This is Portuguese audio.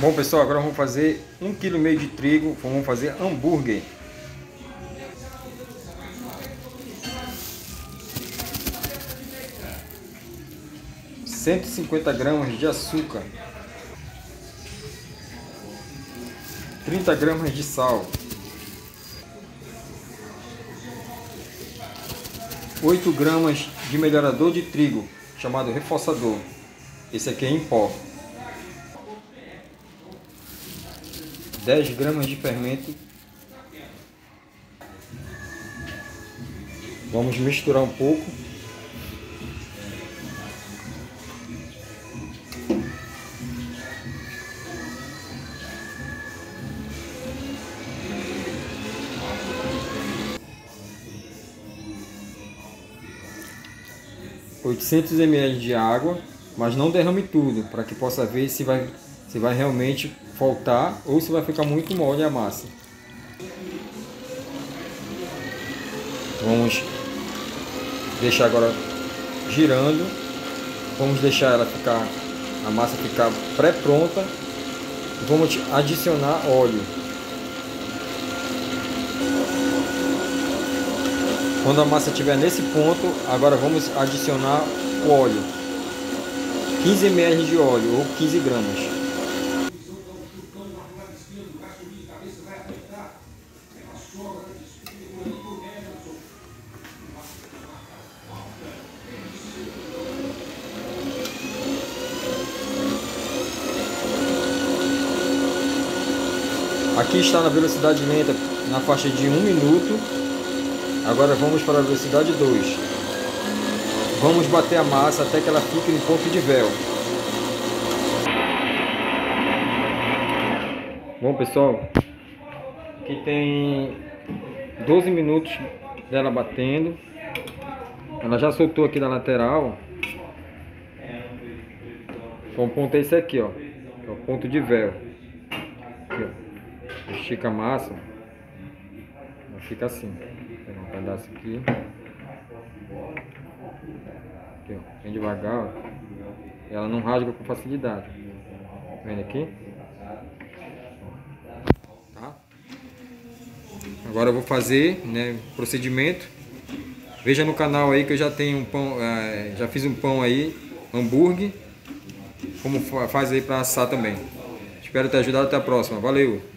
Bom pessoal, agora vamos fazer 1,5 kg de trigo, vamos fazer hambúrguer. ,150 gramas de açúcar, 30 gramas de sal, 8 gramas de melhorador de trigo, chamado reforçador. Esse aqui é em pó. 10 gramas de fermento. Vamos misturar um pouco. ,800 ml de água, mas não derrame tudo, para que possa ver se vai realmente faltar ou se vai ficar muito mole a massa. Vamos deixar agora girando. Vamos deixar a massa ficar pré-pronta. Vamos adicionar óleo. Quando a massa estiver nesse ponto, agora vamos adicionar o óleo. 15 ml de óleo ou 15 gramas. Aqui está na velocidade lenta, na faixa de 1 minuto. Agora vamos para a velocidade 2. Vamos bater a massa até que ela fique no ponto de véu. Bom pessoal, aqui tem 12 minutos dela batendo. Ela já soltou aqui na lateral. O ponto é esse aqui, ó. É o ponto de véu. Aqui, ó. Estica a massa. Ela fica assim. Vou pegar um pedaço aqui. Aqui, ó. Bem devagar, ó. Ela não rasga com facilidade. Tá vendo aqui? Tá? Agora eu vou fazer, né, procedimento. Veja no canal aí que eu já tenho um pão, já fiz um pão aí, hambúrguer, como faz aí para assar também. Espero ter ajudado, até a próxima. Valeu!